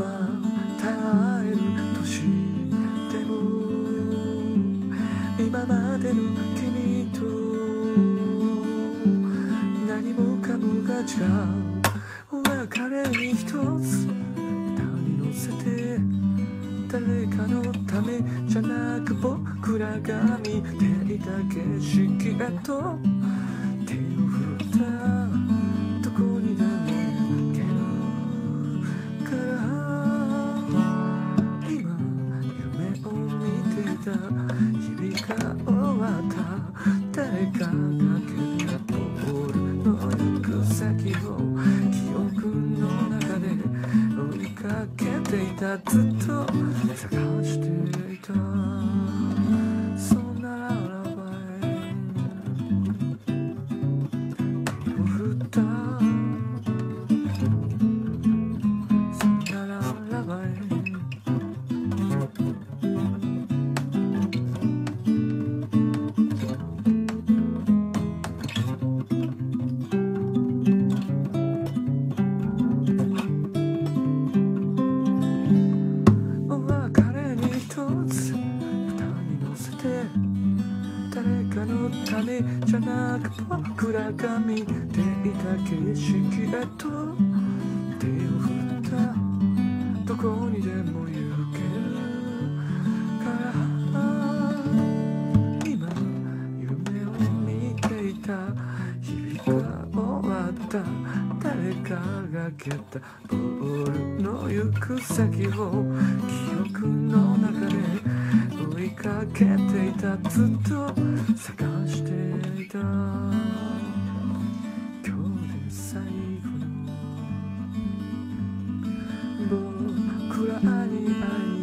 また会えるとしても、今までの君と何もかもが違う。お別れに一つ歌に乗せて、誰かのためじゃなく僕らが見ていた景色へと手を振った、どこにでも行けるから、今夢を見ていた日々が終わった、誰かが蹴ったボールの行く先を記憶の中で追いかけていた、ずっと探していた、そんなララバイを振った、そんなララバイためじゃなく僕らが見ていた景色へと手を振った、どこにでも行けるから、今夢を見ていた日々が終わった、誰かが蹴ったボールの行く先を記憶の中で追いかけていた、ずっと探していた、今日で最後の僕らに会い